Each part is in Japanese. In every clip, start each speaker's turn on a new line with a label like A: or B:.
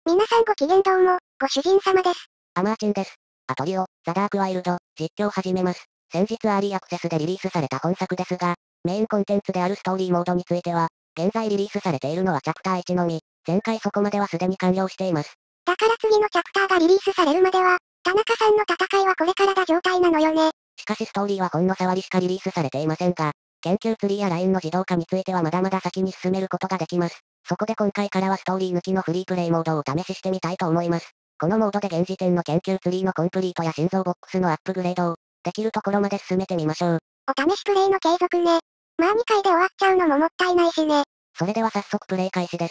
A: 皆さんご機嫌どうも、ご主人様です。
B: アマーチンです。アトリオ、ザダークワイルド、実況始めます。先日アーリーアクセスでリリースされた本作ですが、メインコンテンツであるストーリーモードについては、現在リリースされているのはチャプター1のみ、前回そこまではすでに完了しています。
A: だから次のチャプターがリリースされるまでは、田中さんの戦いはこれからだ状態なのよね。
B: しかしストーリーはほんの触りしかリリースされていませんが、研究ツリーやラインの自動化についてはまだまだ先に進めることができます。そこで今回からはストーリー抜きのフリープレイモードを試ししてみたいと思います。このモードで現時点の研究ツリーのコンプリートや心臓ボックスのアップグレードを、できるところまで進めてみましょう。
A: お試しプレイの継続ね。まあ2回で終わっちゃうのももったいないしね。
B: それでは早速プレイ開始です。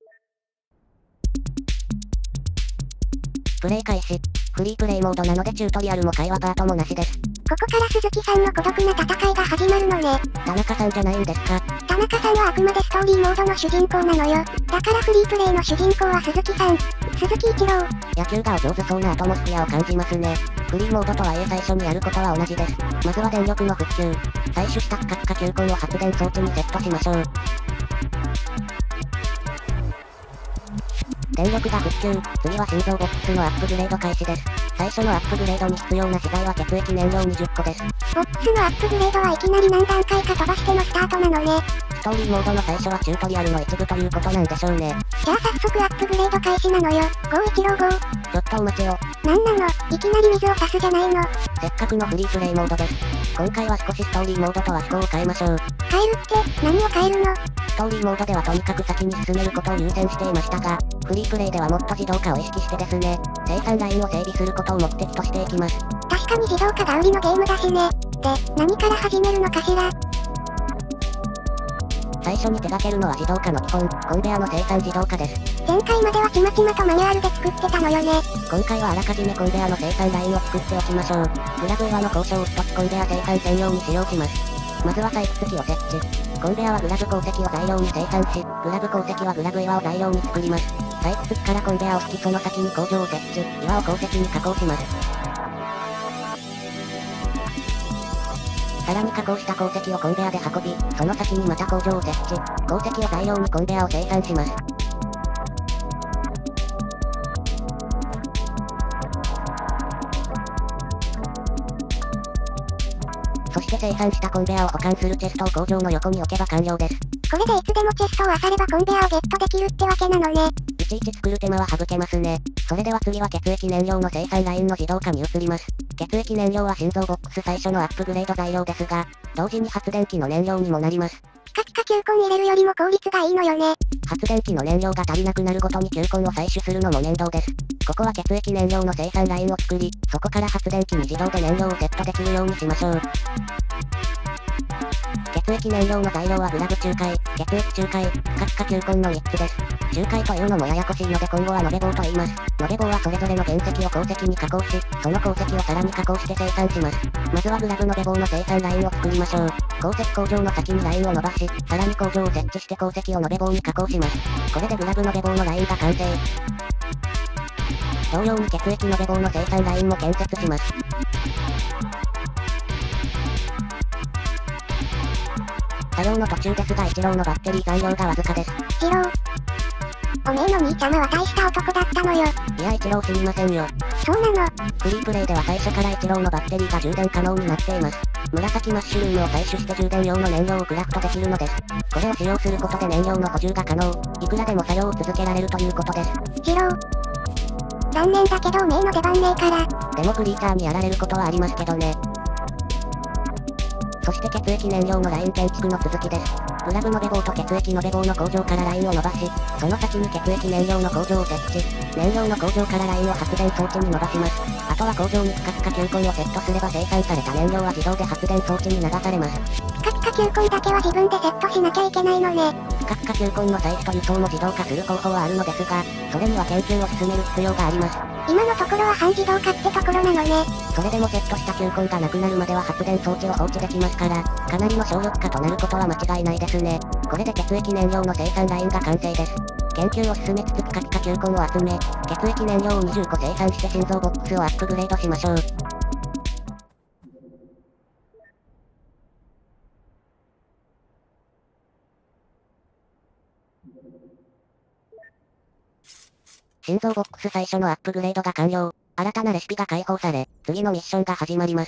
B: プレイ開始。フリープレイモードなのでチュートリアルも会話パートもなしです。
A: ここから鈴木さんの孤独な戦いが始まるのね。
B: 田中さんじゃないんですか？
A: 田中さんはあくまでストーリーモードの主人公なのよ。だからフリープレイの主人公は鈴木さん。鈴木一郎。
B: 野球がお上手そうなアトモスフィアを感じますね。フリーモードとはいえ最初にやることは同じです。まずは電力の復旧。採取した不活化球根を発電装置にセットしましょう。電力が復旧。次は心臓ボックスのアップグレード開始です。最初のアップグレードに必要な資材は血液燃料20個です。
A: ボックスのアップグレードはいきなり何段階か飛ばしてのスタートなのね。
B: ストーリーモードの最初はチュートリアルの一部ということなんでしょうね。
A: じゃあ早速アップグレード開始なのよ。516号。
B: ちょっとお待ちを。
A: なんなの、いきなり水を差すじゃないの。
B: せっかくのフリープレイモードです。今回は少しストーリーモードとは思考を変えましょう。
A: 変えるって、何を変えるの？
B: ストーリーモードではとにかく先に進めることを優先していましたが、フリープレイではもっと自動化を意識してですね、生産ラインを整備することを目的としていきます。
A: 確かに自動化が売りのゲームだしね。で、何から始めるのかしら？
B: 最初に手掛けるのは自動化の基本、コンベアの生産自動化です。
A: 前回まではちまちまとマニュアルで作ってたのよね。
B: 今回はあらかじめコンベアの生産ラインを作っておきましょう。グラブ岩の交渉を一つコンベア生産専用に使用します。まずは採掘機を設置。コンベアはグラブ鉱石を材料に生産し、グラブ鉱石はグラブ岩を材料に作ります。採掘機からコンベアを引きその先に工場を設置、岩を鉱石に加工します。さらに加工した鉱石をコンベアで運び、その先にまた工場を設置、鉱石を材料にコンベアを生産します。そして生産したコンベアを保管するチェストを工場の横に置けば完了です。
A: これでいつでもチェストを漁ればコンベアをゲットできるってわけなのね。
B: いちいち作る手間は省けますね。それでは次は血液燃料の生産ラインの自動化に移ります。血液燃料は心臓ボックス最初のアップグレード材料ですが、同時に発電機の燃料にもなります。
A: ピカピカ球根入れるよりも効率がいいのよね。
B: 発電機の燃料が足りなくなるごとに球根を採取するのも面倒です。ここは血液燃料の生産ラインを作り、そこから発電機に自動で燃料をセットできるようにしましょう。血液燃料の材料はグラブ仲介、血液仲介、不活化球根の3つです。仲介というのもややこしいので今後は延べ棒と言います。延べ棒はそれぞれの原石を鉱石に加工し、その鉱石をさらに加工して生産します。まずはグラブ延べ棒の生産ラインを作りましょう。鉱石工場の先にラインを伸ばし、さらに工場を設置して鉱石を延べ棒に加工します。これでグラブ延べ棒のラインが完成。同様に血液延べ棒の生産ラインも建設します。作業の途中ですが一郎のバッテリー残量がわずかです。
A: 一郎。おめえの兄ちゃまは大した男だったのよ。
B: いや一郎すみませんよ。
A: そうなの。
B: フリープレイでは最初から一郎のバッテリーが充電可能になっています。紫マッシュルームを採取して充電用の燃料をクラフトできるのです。これを使用することで燃料の補充が可能。いくらでも作業を続けられるということです。
A: 一郎。残念だけどおめえの出番ねえから。
B: でもクリーチャーにやられることはありますけどね。そして血液燃料のライン建築の続きです。グラブ延べ棒と血液延べ棒の工場からラインを伸ばし、その先に血液燃料の工場を設置。燃料の工場からラインを発電装置に伸ばします。あとは工場に不活化球根をセットすれば生産された燃料は自動で発電装置に流されます。
A: ピカピカ球根だけは自分でセットしなきゃいけないのね。
B: 不活化球根の採取と輸送も自動化する方法はあるのですが、それには研究を進める必要があります。
A: 今のところは半自動化ってところなのね。
B: それでもセットした球根がなくなるまでは発電装置を放置できますから、かなりの省力化となることは間違いないですね。これで血液燃料の生産ラインが完成です。研究を進めつつピカピカ球根を集め、血液燃料を20個生産して心臓ボックスをアップグレードしましょう。 心臓ボックス最初のアップグレードが完了。新たなレシピが解放され、次のミッションが始まります。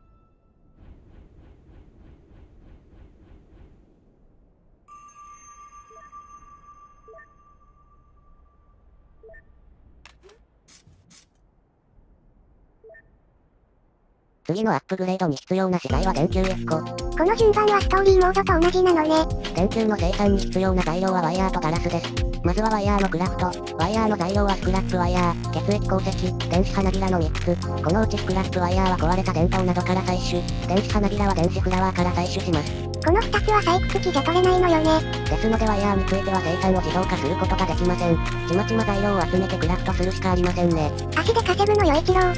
B: 次のアップグレードに必要な資材は電球1個。
A: この順番はストーリーモードと同じなのね。
B: 電球の生産に必要な材料はワイヤーとガラスです。まずはワイヤーのクラフト。ワイヤーの材料はスクラップワイヤー、血液鉱石、電子花びらの3つ。このうちスクラップワイヤーは壊れた電灯などから採取。電子花びらは電子フラワーから採取します。
A: この2つは採掘機じゃ取れないのよね。
B: ですのでワイヤーについては生産を自動化することができません。ちまちま材料を集めてクラフトするしかありませんね。
A: 足で稼ぐのよ一郎。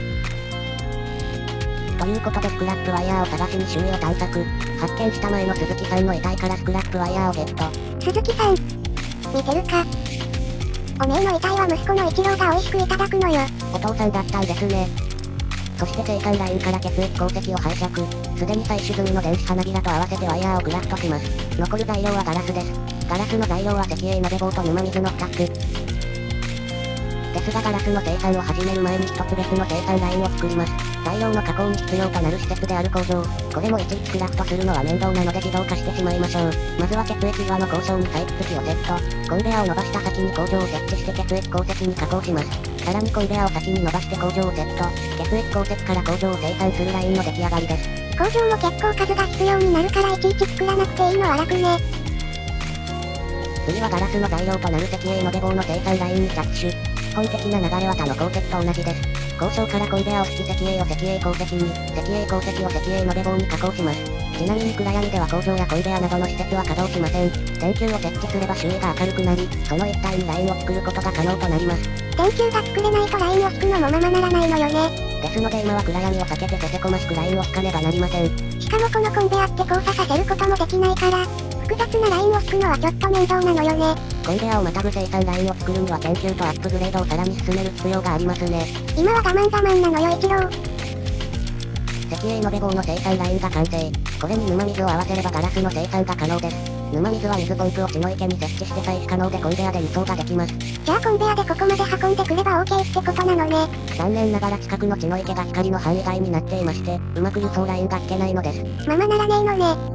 B: ということでスクラップワイヤーを探しに周囲を探索。発見した前の鈴木さんの遺体からスクラップワイヤーをゲット。
A: 鈴木さん、見てるか。おめえの遺体は息子の一郎が美味しくいただくのよ。
B: お父さんだったんですね。そして生産ラインから血液鉱石を拝借。すでに採取済みの電子花びらと合わせてワイヤーをクラフトします。残る材料はガラスです。ガラスの材料は石英鍋棒と沼水の2つ。ですがガラスの生産を始める前に一つ別の生産ラインを作ります。材料の加工に必要となる施設である工場。これもいちいちクラフトするのは面倒なので自動化してしまいましょう。まずは血液岩の工場に採掘機をセット。コンベヤーを伸ばした先に工場を設置して血液鉱石に加工します。さらにコンベヤーを先に伸ばして工場をセット。血液鉱石から工場を生産するラインの出来上がりです。
A: 工場も結構数が必要になるからいちいち作らなくていいのは楽ね。
B: 次はガラスの材料となる石英のベ棒の生産ラインに着手。基本的な流れは他の鉱石と同じです。工場からコンベヤーを引き石英を石英鉱石に、石英鉱石を石英のベ棒に加工します。ちなみに暗闇では工場やコンベヤーなどの施設は稼働しません。電球を設置すれば周囲が明るくなり、その一帯にラインを作ることが可能となります。
A: 電球が作れないとラインを引くのもままならないのよね。
B: ですので今は暗闇を避けてせせこましくラインを引かねばなりません。
A: しかもこのコンベヤって交差させることもできないから、複雑なラインを引くのはちょっと面倒なのよね。
B: コンベヤーをまたぐ生産ラインを作るには研究とアップグレードをさらに進める必要がありますね。
A: 今は我慢なのよ一郎。
B: 石英のベ棒の生産ラインが完成。これに沼水を合わせればガラスの生産が可能です。沼水は水ポンプを血の池に設置して採取可能でコンベヤーで輸送ができます。
A: じゃあコンベヤーでここまで運んでくれば OK ってことなのね。
B: 残念ながら近くの血の池が光の範囲外になっていまして、うまく輸送ラインが引けないのです。
A: ままならねえのね。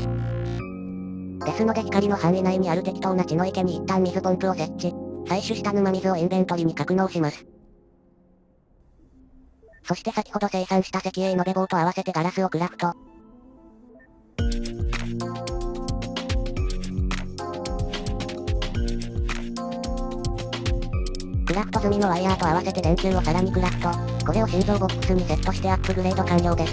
B: ですので光の範囲内にある適当な血の池に一旦水ポンプを設置。採取した沼水をインベントリに格納します。そして先ほど生産した石英のベ棒と合わせてガラスをクラフト。クラフト済みのワイヤーと合わせて電球をさらにクラフト。これを心臓ボックスにセットしてアップグレード完了です。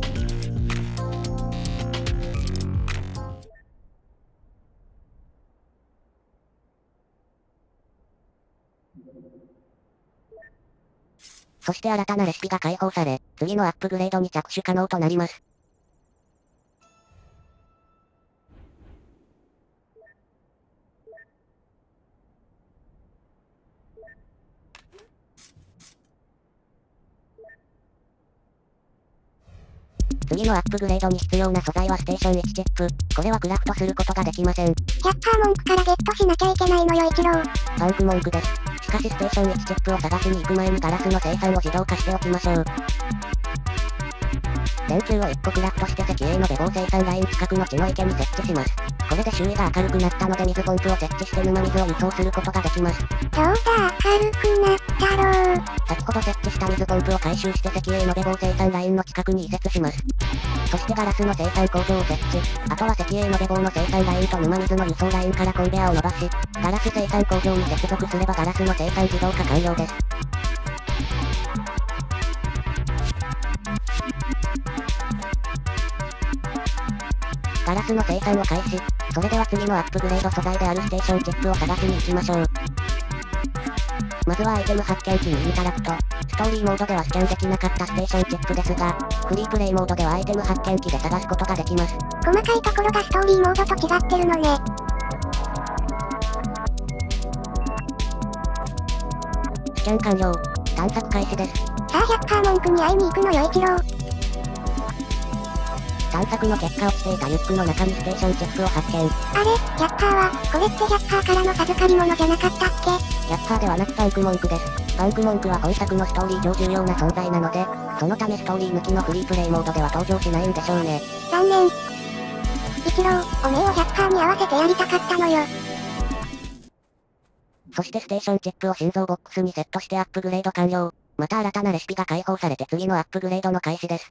B: そして新たなレシピが解放され、次のアップグレードに着手可能となります。次のアップグレードに必要な素材はステーション1チップ。これはクラフトすることができません。
A: キャッパー文句からゲットしなきゃいけないのよ一郎。
B: パンク文句です。しかしステーション1チップを探しに行く前にガラスの生産を自動化しておきましょう。電球を1個クラフトして石英のベ棒生産ライン近くの血の池に設置します。これで周囲が明るくなったので水ポンプを設置して沼水を輸送することができます。
A: どうだ明るくなったろう。
B: 先ほど設置した水ポンプを回収して石英のベ棒生産ラインの近くに移設します。そしてガラスの生産工場を設置。あとは石英のベ棒の生産ラインと沼水の輸送ラインからコンベヤーを伸ばし、ガラス生産工場に接続すればガラスの生産自動化完了です。ガラスの生産を開始。それでは次のアップグレード素材であるステーションチップを探しに行きましょう。まずはアイテム発見機にインタラクト。ストーリーモードではスキャンできなかったステーションチップですが、フリープレイモードではアイテム発見機で探すことができます。
A: 細かいところがストーリーモードと違ってるのね。
B: スキャン完了。探索開始です。
A: さあ100%文句に会いに行くのよ一郎。
B: 探索の結果落ちていたリュックの中にステーションチェックを発見。
A: あれ、ジャッカーは、これってジャッカーからの授かり物じゃなかったっけ？
B: ジャッカーではなくパンク文句です。パンク文句は本作のストーリー上重要な存在なので、そのためストーリー抜きのフリープレイモードでは登場しないんでしょうね。
A: 残念。一郎、おめえをジャッカーに合わせてやりたかったのよ。
B: そしてステーションチェックを心臓ボックスにセットしてアップグレード完了。また新たなレシピが解放されて次のアップグレードの開始です。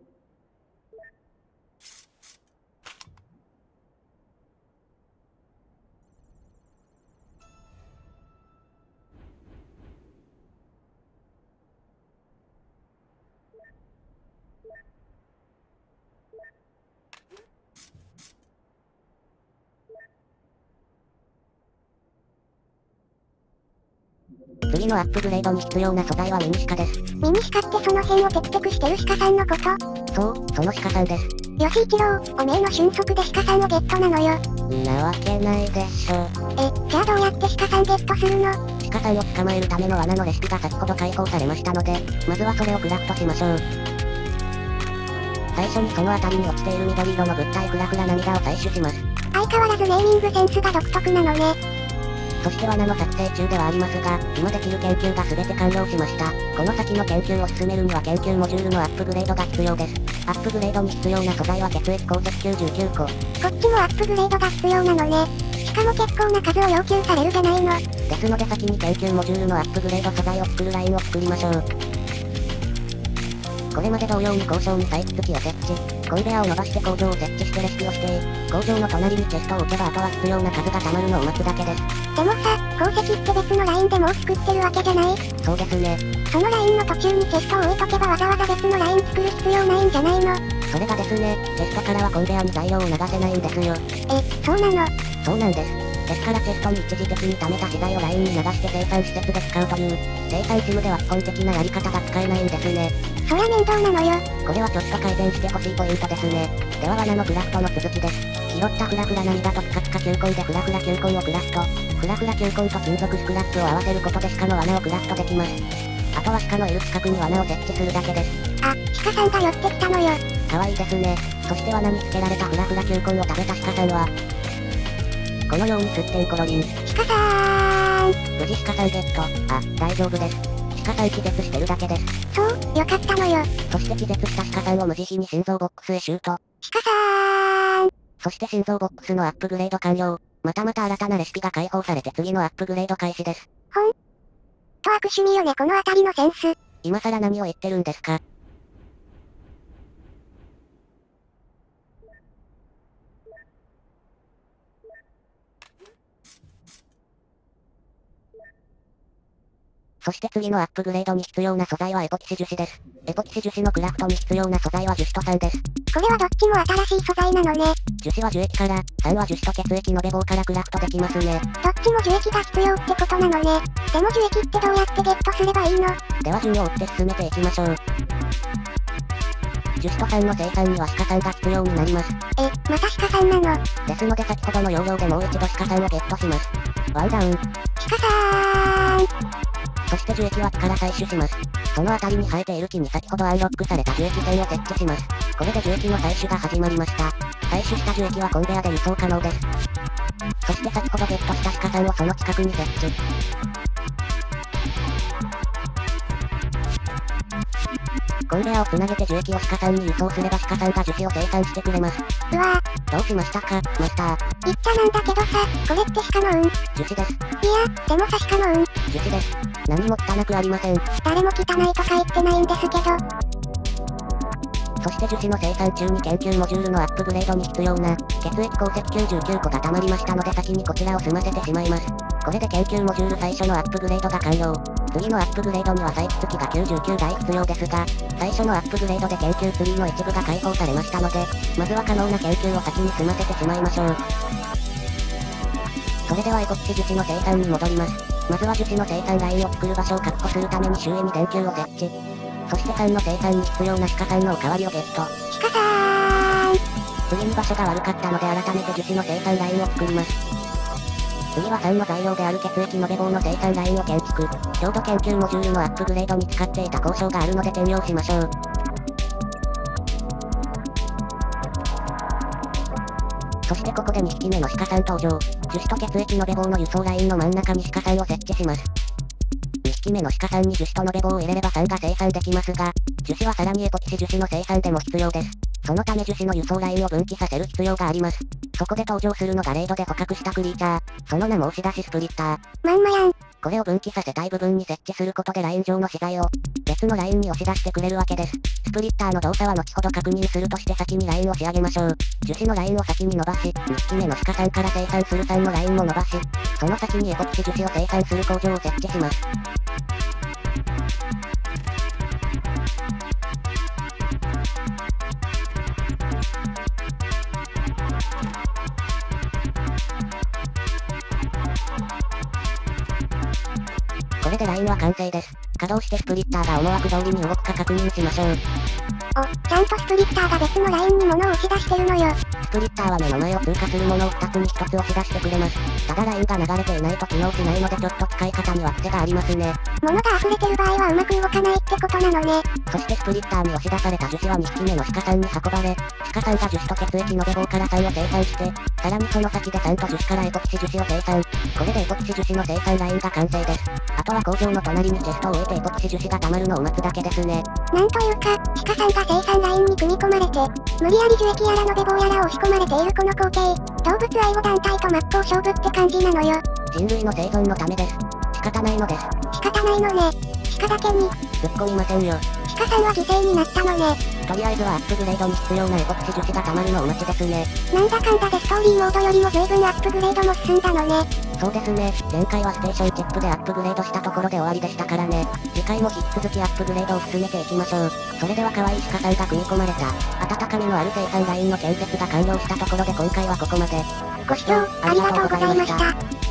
B: 次のアップグレードに必要な素材はミニシカです。
A: ミニシカってその辺をテクテクしてる鹿さんのこと？
B: そう、その鹿さんです。
A: よし一郎、おめえの俊足で鹿さんをゲットなのよ。
B: んなわけないでしょ。
A: じゃあどうやって鹿さんゲットするの？
B: 鹿さんを捕まえるための罠のレシピが先ほど解放されましたので、まずはそれをクラフトしましょう。最初にその辺りに落ちている緑色の物体フラフラ涙を採取します。
A: 相変わらずネーミングセンスが独特なのね。
B: そして罠の作成中ではありますが、今できる研究が全て完了しました。この先の研究を進めるには研究モジュールのアップグレードが必要です。アップグレードに必要な素材は血液鉱石99個。こ
A: っちもアップグレードが必要なのね。しかも結構な数を要求されるじゃないの。
B: ですので先に研究モジュールのアップグレード素材を作るラインを作りましょう。これまで同様に工場に採掘機を設置、コンベアを伸ばして工場を設置してレシピを指定、工場の隣にチェストを置けばあとは必要な数が溜まるのを待つだけです。
A: でもさ、鉱石って別のラインでもう作ってるわけじゃない？
B: そうですね。
A: そのラインの途中にチェストを置いとけばわざわざ別のライン作る必要ないんじゃないの？
B: それがですね、チェストからはコンベアに材料を流せないんですよ。
A: そうなの？
B: そうなんです。ですからチェストに一時的に貯めた資材をラインに流して生産施設で使うという、生産ジムでは基本的なやり方が使えないんですね。
A: そりゃ面倒なのよ。
B: これはちょっと改善してほしいポイントですね。では罠のクラフトの続きです。拾ったフラフラ涙とピカピカ球根でフラフラ球根をクラフト。フラフラ球根と金属スクラップを合わせることで鹿の罠をクラフトできます。あとは鹿のいる近くに罠を設置するだけです。
A: あ、鹿さんが寄ってきたのよ。
B: かわいいですね。そして罠につけられたフラフラ球根を食べた鹿さんは、このようにすってんころりん。
A: 鹿さーん。
B: 無事鹿さんゲット。あ、大丈夫です。鹿さん気絶してるだけです。
A: そう、よかったのよ。
B: そして気絶した鹿さんを無慈悲に心臓ボックスへシュート。
A: 鹿さーん。
B: そして心臓ボックスのアップグレード完了。またまた新たなレシピが解放されて次のアップグレード開始です。
A: ほんと悪趣味よねこのあたりのセンス。
B: 今更何を言ってるんですか？そして次のアップグレードに必要な素材はエポキシ樹脂です。エポキシ樹脂のクラフトに必要な素材は樹脂と酸です。
A: これはどっちも新しい素材なのね。
B: 樹脂は樹液から、酸は樹脂と血液のベ棒からクラフトできますね。
A: どっちも樹液が必要ってことなのね。でも樹液ってどうやってゲットすればいいの？
B: では順を追って進めていきましょう。樹脂と酸の生産には鹿さんが必要になります。
A: また鹿さんなの？
B: ですので先ほどの要領でもう一度鹿さんをゲットします。ワンダウン。
A: 鹿さーん。
B: そして樹液は木から採取します。その辺りに生えている木に先ほどアンロックされた樹液線を設置します。これで樹液の採取が始まりました。採取した樹液はコンベアで輸送可能です。そして先ほどゲットした鹿さんをその近くに設置。コンベアをつなげて樹液を鹿さんに輸送すれば鹿さんが樹脂を生産してくれます。
A: うわ
B: どうしましたか、マスター。
A: 言っちゃなんだけどさ、これって鹿の運？
B: 樹脂です。
A: いや、でもさ鹿の運。
B: 樹脂です。何も汚くありません。
A: 誰も汚いとか言ってないんですけど。
B: そして樹脂の生産中に研究モジュールのアップグレードに必要な血液鉱石99個が溜まりましたので先にこちらを済ませてしまいます。これで研究モジュール最初のアップグレードが完了。次のアップグレードには採掘機が99台必要ですが、最初のアップグレードで研究ツリーの一部が解放されましたので、まずは可能な研究を先に済ませてしまいましょう。それではエポキシ樹脂の生産に戻ります。まずは樹脂の生産ラインを作る場所を確保するために周囲に電球を設置。そして酸の生産に必要な鹿酸のおかわりをゲット。
A: 鹿さーん。
B: 次に場所が悪かったので改めて樹脂の生産ラインを作ります。次は酸の材料である血液のベ棒の生産ラインを建築。強度研究モジュールのアップグレードに使っていた交渉があるので転用しましょう。 そしてここで2匹目の鹿さん登場。樹脂と血液延べ棒の輸送ラインの真ん中に鹿さんを設置します。2匹目の鹿さんに樹脂と延べ棒を入れれば酸が生産できますが、樹脂はさらにエポキシ樹脂の生産でも必要です。そのため樹脂の輸送ラインを分岐させる必要があります。そこで登場するのがレイドで捕獲したクリーチャー。その名も押し出しスプリッター。
A: まんまやん。
B: これを分岐させたい部分に設置することでライン上の資材を別のラインに押し出してくれるわけです。スプリッターの動作は後ほど確認するとして先にラインを仕上げましょう。樹脂のラインを先に伸ばし、2匹目の鹿さんから生産する酸のラインも伸ばし、その先にエポキシ樹脂を生産する工場を設置します。これでラインは完成です。稼働してスプリッターが思惑通りに動くか確認しましょう。
A: お、ちゃんとスプリッターが別のラインに物を押し出してるのよ。
B: スプリッターは目の前を通過するものを2つに1つ押し出してくれます。ただラインが流れていないと機能しないのでちょっと使い方には癖がありますね。
A: 物が溢れてる場合はうまく動かないってことなのね。
B: そしてスプリッターに押し出された樹脂は2匹目の鹿さんに運ばれ、鹿さんが樹脂と血液延べ棒から酸を生産して、さらにその先で酸と樹脂からエポキシ樹脂を生産。これでエポキシ樹脂の生産ラインが完成です。あとは工場の隣にチェストを置いてエポキシ樹脂が溜まるのを待つだけですね。
A: なんというか、鹿さんが生産ラインに組み込まれて、無理やり樹液やら延べ棒やらを押し込まれているこの光景、動物愛護団体と真っ向勝負って感じなのよ。
B: 人類の生存のためです。仕方ないのです。
A: 仕方ないのね。鹿だけに。
B: 突っ込みませんよ。
A: 鹿さんは犠牲になったのね。
B: とりあえずはアップグレードに必要なエポキシ樹脂が溜まるのをお待ちですね。
A: なんだかんだでストーリーモードよりも随分アップグレードも進んだのね。
B: そうですね。前回はステーションチップでアップグレードしたところで終わりでしたからね。次回も引き続きアップグレードを進めていきましょう。それでは可愛い鹿さんが組み込まれた、温かみのある生産ラインの建設が完了したところで今回はここまで。
A: ご視聴ありがとうございました。